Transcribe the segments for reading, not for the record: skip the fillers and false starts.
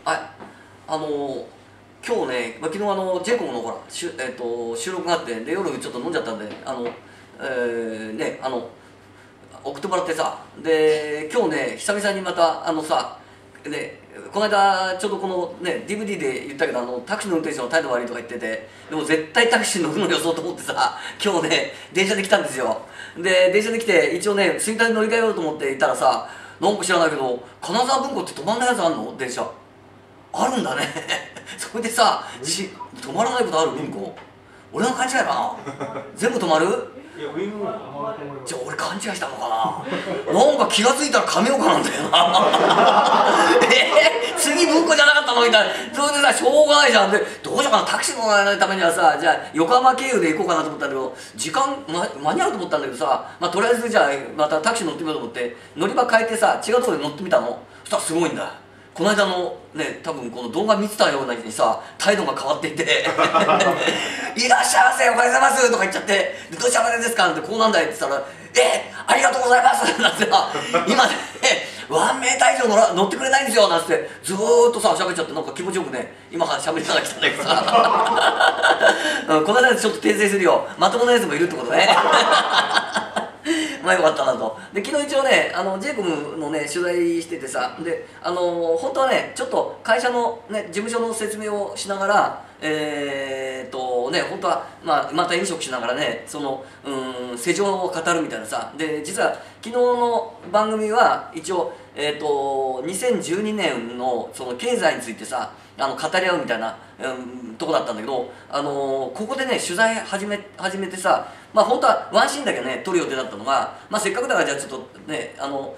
あ、今日ね、昨日ジェイコムのほら、収録があって、で夜ちょっと飲んじゃったんで、送ってもらってさ、で今日ね久々にまたでこの間ちょうどこのね DVD で言ったけどタクシーの運転手の態度悪いとか言ってて、でも絶対タクシー乗るのよそうと思ってさ、今日ね電車で来たんですよ。で電車で来て一応ね吹田に乗り換えようと思っていたらさ、なんか知らないけど金沢文庫って止まんないやつあんの？電車あるんだねそれでさ、止まらないことある？文庫俺の勘違いかな全部止まる？ いや、上のじゃあ俺勘違いしたのかななんか気が付いたら亀岡なんだよな次文庫じゃなかったのみたいな。それでさ、しょうがないじゃん。でどうしようかな、タクシー乗らないためにはさ、じゃあ横浜経由で行こうかなと思ったんだけど、時間、間に合うと思ったんだけどさ、とりあえずじゃあまたタクシー乗ってみようと思って乗り場変えてさ、違うところで乗ってみたの。そしたらすごいんだよ。この間のね、多分この動画見てたようなにさ、態度が変わっていていらっしゃいませ、おはようございますとか言っちゃって、でどうしたらですかってこうなんだいって言ったら、ありがとうございますなんてさ、今ね、ワンメーター以上乗ってくれないんですよなんてずーっとさ、喋っちゃって、なんか気持ちよくね、今喋りながら来たんだけどさこの間ちょっと訂正するよ、まともなやつもいるってことねまあよかったなと。で昨日一応ねジェイコムのね取材しててさ、で本当はねちょっと会社のね事務所の説明をしながら本当はまた飲食しながらね世情を語るみたいなさ。で実は昨日の番組は一応2012年のその経済についてさ語り合うみたいな、とこだったんだけど、ここでね取材始めてさ、本当はワンシーンだけね撮る予定だったのが、せっかくだからじゃあちょっとね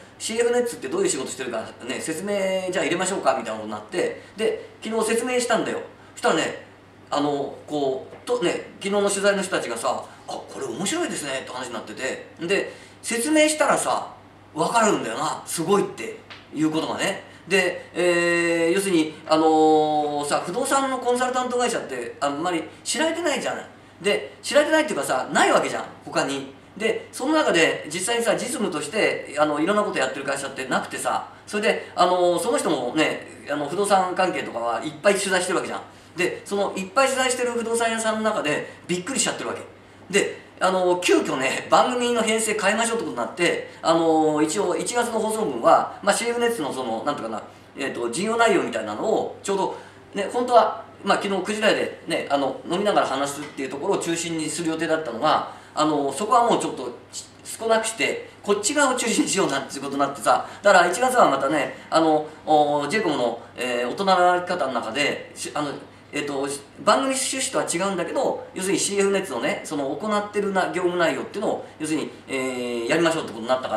CF ネッツってどういう仕事してるかね説明じゃあ入れましょうかみたいなことになって、で昨日説明したんだよ。そしたらね昨日の取材の人たちがさ「これ面白いですね」って話になってて、で説明したらさ分かるんだよな、すごいっていうことがね。で、要するに不動産のコンサルタント会社ってあんまり知られてないじゃない。で知られてないっていうかさ、ないわけじゃん他に。でその中で実際にさ実務としていろんなことやってる会社ってなくてさ、それでその人もね不動産関係とかはいっぱい取材してるわけじゃん。でそのいっぱい取材してる不動産屋さんの中でびっくりしちゃってるわけで、急遽ね番組の編成変えましょうってことになって、一応1月の放送分は、CF ネッツのなんとかな、事業内容みたいなのをちょうどね、本当は、昨日9時台でね飲みながら話すっていうところを中心にする予定だったのが、そこはもうちょっと少なくしてこっち側を中心にしようなっていうことになってさ、だから1月はまたねジェイコムの、大人の歩き方の中で番組趣旨とは違うんだけど、要するに CF ネッツのね行ってる業務内容っていうのを要するに、やりましょうってことになったから、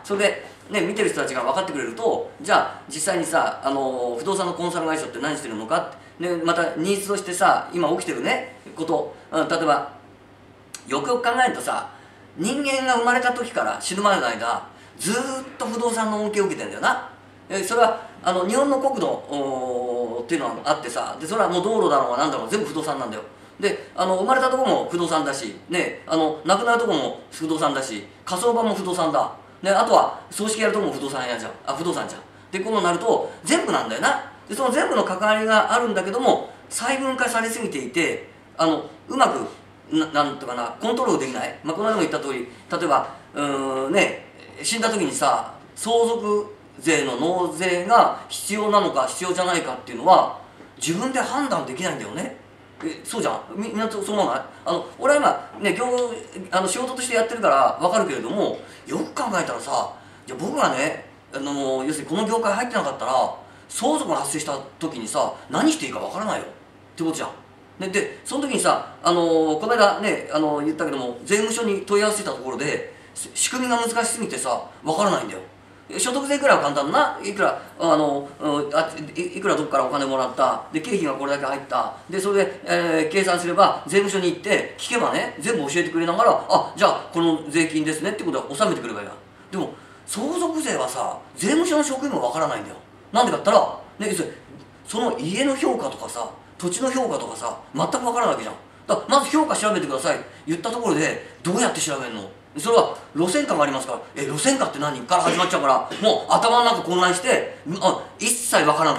それで、ね、見てる人たちが分かってくれると、じゃあ実際にさ不動産のコンサル会社って何してるのかって、またニーズとしてさ今起きてるねこと、例えばよくよく考えるとさ、人間が生まれた時から死ぬまでの間ずーっと不動産の恩恵を受けてんだよな。それは日本の国土っていうのはあってさ、でそれはもう道路だろうが何だろうが全部不動産なんだよ。で生まれたとこも不動産だし、ね、亡くなるとこも不動産だし、火葬場も不動産だ、ね、あとは葬式やるとこも不動産じゃん、不動産じゃん。でこうなると全部なんだよな。でその全部の関わりがあるんだけども細分化されすぎていてうまくなんとかなコントロールできない。この間も言った通り、例えば死んだ時にさ相続税の納税が必要なのか必要じゃないかっていうのは自分で判断できないんだよね。そうじゃん、みんなそう思わない？俺は今ね仕事としてやってるから分かるけれども、よく考えたらさ、じゃあ僕がね要するにこの業界入ってなかったら相続が発生した時にさ何していいか分からないよってことじゃん。でその時にさこの間ね言ったけども税務署に問い合わせたところで仕組みが難しすぎてさ分からないんだよ。所得税いくらは簡単な、いくらいくらどこからお金もらった、で経費がこれだけ入った、でそれで、計算すれば税務署に行って聞けばね全部教えてくれながら、じゃあこの税金ですねってことは納めてくればいいや。でも相続税はさ税務署の職員もわからないんだよ。なんでかって言ったら、ね、その家の評価とかさ土地の評価とかさ全くわからないわけじゃん。だからまず評価調べてください言ったところでどうやって調べるの？それは路線価がありますから、路線価って何から始まっちゃうから、もう頭の中混乱して一切分からなくなっちゃう。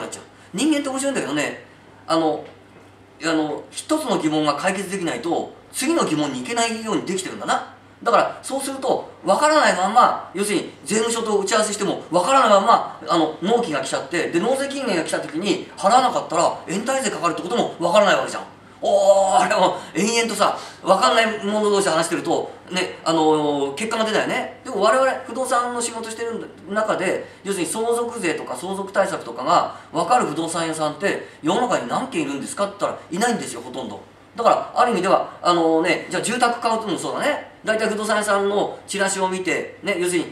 人間って面白いんだけどね、一つの疑問が解決できないと次の疑問に行けないようにできてるんだな。だからそうすると分からないまんま、要するに税務署と打ち合わせしても分からないまんま納期が来ちゃって、で納税期限が来た時に払わなかったら延滞税かかるってことも分からないわけじゃん。あれも延々とさ、分かんない者同士で話してるとね、結果が出ないよね。でも我々不動産の仕事してる中で、要するに相続税とか相続対策とかが分かる不動産屋さんって世の中に何件いるんですかって言ったらいないんですよ、ほとんど。だからある意味ではじゃあ住宅買うともそうだね。大体不動産屋さんのチラシを見て、ね、要するに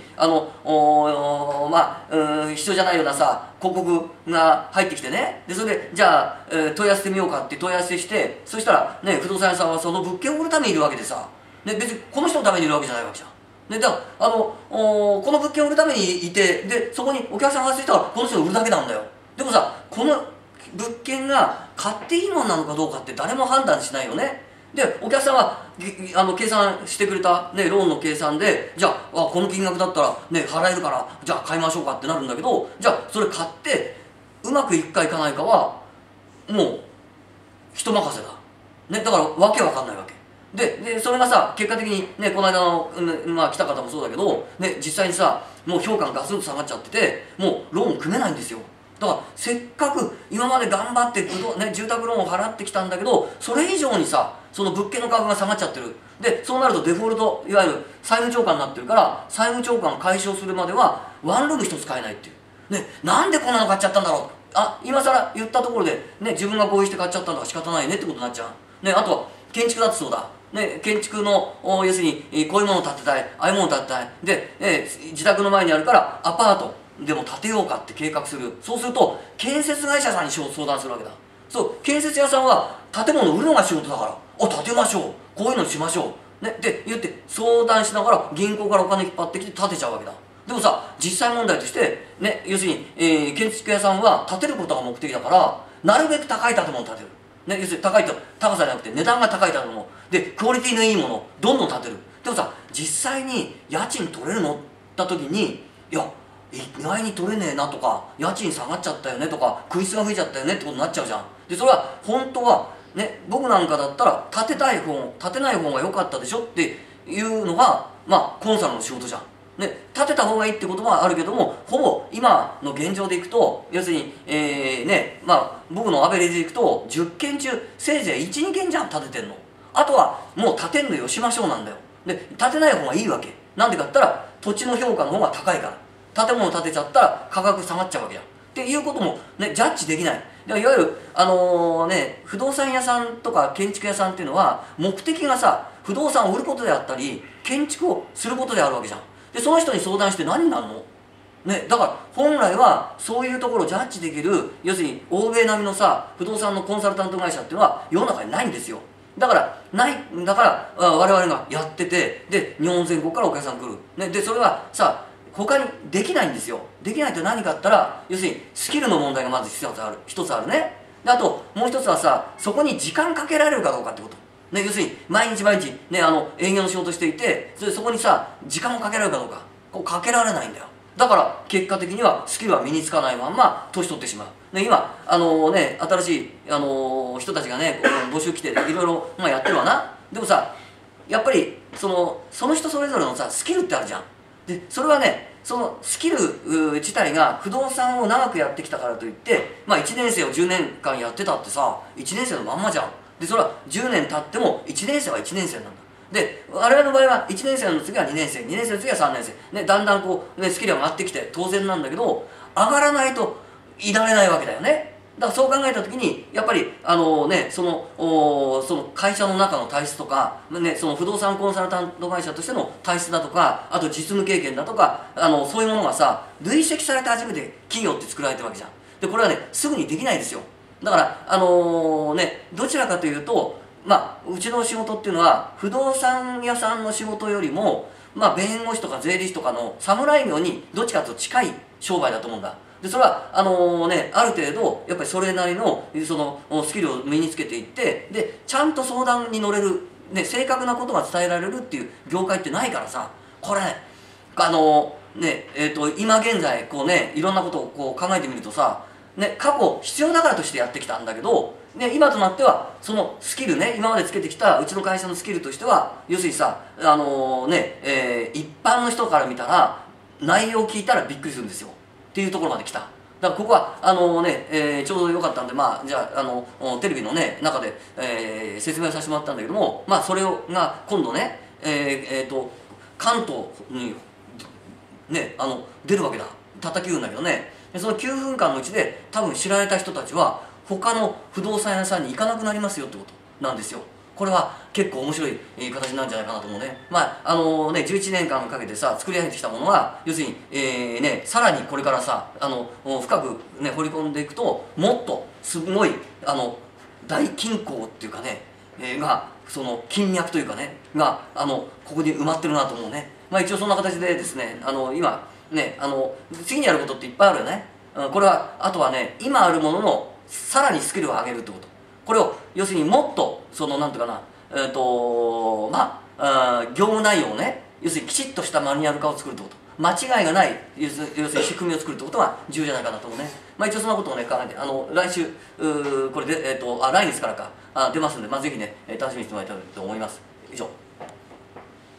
必要じゃないようなさ広告が入ってきてね、でそれでじゃあ、問い合わせてみようかって問い合わせして、そしたら、ね、不動産屋さんはその物件を売るためにいるわけでさ、ね、別にこの人のためにいるわけじゃないわけじゃん。でだからこの物件を売るためにいて、でそこにお客さんが発生したからこの人を売るだけなんだよ。でもさ、この物件が買っていいものなのかどうかって誰も判断しないよね。でお客さんは計算してくれた、ね、ローンの計算で、じゃあこの金額だったら、ね、払えるからじゃあ買いましょうかってなるんだけど、じゃあそれ買ってうまくいくかいかないかはもう人任せだ、ね、だからわけわかんないわけで、それがさ結果的に、ね、この間の、来た方もそうだけど、ね、実際にさもう評価がガツンと下がっちゃってて、もうローン組めないんですよ。だからせっかく今まで頑張って住宅ローンを払ってきたんだけど、それ以上にさその物件の価格が下がっちゃってる。でそうなるとデフォルト、いわゆる債務超過になってるから、債務超過を解消するまではワンルーム一つ買えないっていう、ね、なんでこんなの買っちゃったんだろう、今更言ったところで、ね、自分が合意して買っちゃったんだから仕方ないねってことになっちゃう、ね、あとは建築だってそうだ、ね、建築の要するにこういうものを建てたい、ああいうものを建てたいで、自宅の前にあるからアパートでも建てようかって計画する。そうすると建設会社さんに相談するわけだ。そう建設屋さんは建物を売るのが仕事だから、建てましょう、こういうのにしましょう、ね、って言って相談しながら銀行からお金引っ張ってきて建てちゃうわけだ。でもさ実際問題として、ね、要するに、建築屋さんは建てることが目的だから、なるべく高い建物を建てる、ね、要するに高さじゃなくて値段が高い建物でクオリティのいいものをどんどん建てる。でもさ実際に家賃取れるのって時に、いや意外に取れねえなとか、家賃下がっちゃったよねとか、空室が増えちゃったよねってことになっちゃうじゃん。でそれは本当はね、僕なんかだったら建てない方が良かったでしょっていうのがコンサルの仕事じゃん。ね、建てた方がいいってことはあるけども、ほぼ今の現状でいくと、要するに、僕のアベレージでいくと10件中せいぜい 1,2 件じゃん建ててんの。あとはもう建てんのよしましょうなんだよ。で建てない方がいいわけなんでかって言ったら、土地の評価の方が高いから。建物建てちゃったら価格下がっちゃうわけじゃんっていうことも、ね、ジャッジできない。いわゆる不動産屋さんとか建築屋さんっていうのは目的がさ不動産を売ることであったり建築をすることであるわけじゃん。でその人に相談して何になるの、ね、だから本来はそういうところをジャッジできる、要するに欧米並みのさ不動産のコンサルタント会社っていうのは世の中にないんですよ。だから我々がやってて、で日本全国からお客さん来る、ね、でそれはさ他にできないんですよ。できないって何かって言ったら、要するにスキルの問題がまず一つあるね。であともう一つはさ、そこに時間かけられるかどうかってこと、ね、要するに毎日、ね、営業の仕事していて、そこにさ時間をかけられるかどうか、かけられないんだよ。だから結果的にはスキルは身につかないまんま年取ってしまう。で今新しい、人たちがね募集来ていろいろやってるわな。でもさやっぱりその人それぞれのさスキルってあるじゃん。でそれはね、そのスキル自体が不動産を長くやってきたからといって、1年生を10年間やってたってさ1年生のまんまじゃん。でそれは10年経っても1年生は1年生なんだ。で我々の場合は1年生の次は2年生、2年生の次は3年生、ね、だんだんスキルが上がってきて当然なんだけど、上がらないといられないわけだよね。だからそう考えた時にやっぱりその会社の中の体質とか、ね、その不動産コンサルタント会社としての体質だとか、あと実務経験だとかそういうものがさ累積されて初めて企業って作られてるわけじゃん。でこれはねすぐにできないですよ。だからどちらかというとうちの仕事っていうのは不動産屋さんの仕事よりも弁護士とか税理士とかの侍業にどっちかというと近い商売だと思うんだ。でそれはある程度やっぱりそれなりのそのスキルを身につけていって、でちゃんと相談に乗れる、ね、正確なことが伝えられるっていう業界ってないからさ、これ今現在いろんなことを考えてみるとさ、 ね、過去必要だからとしてやってきたんだけど、ね、今となってはそのスキルね、今までつけてきたうちの会社のスキルとしては、要するにさ、一般の人から見たら内容を聞いたらびっくりするんですよっていうところまで来た。だからここはちょうどよかったんで、まあじゃあテレビのね中で、説明をさせてもらったんだけども、まあそれが今度ね、関東にね出るわけだ。叩き言うんだけどね、その9分間のうちで多分知られた人たちは他の不動産屋さんに行かなくなりますよってことなんですよ。これは結構面白い形なんじゃないかなと思うね。まあ11年間かけてさ作り上げてきたものは、要するに、さらにこれからさ深く、ね、掘り込んでいくと、もっとすごい大金鉱っていうかね、がその金脈というかねがここに埋まってるなと思うね。まあ一応そんな形でですね、今ね次にやることっていっぱいあるよね。これはあとはね、今あるもののさらにスキルを上げるってこと。これを要するにもっとなんていうかな、業務内容をね、要するにきちっとしたマニュアル化を作るってこと、間違いがない要するに仕組みを作るってことが重要じゃないかなと思うね。まあ一応そんなことをね考えて、来週これで来月からか出ますんで、まあぜひね楽しみにしてもらいたいと思います。以上。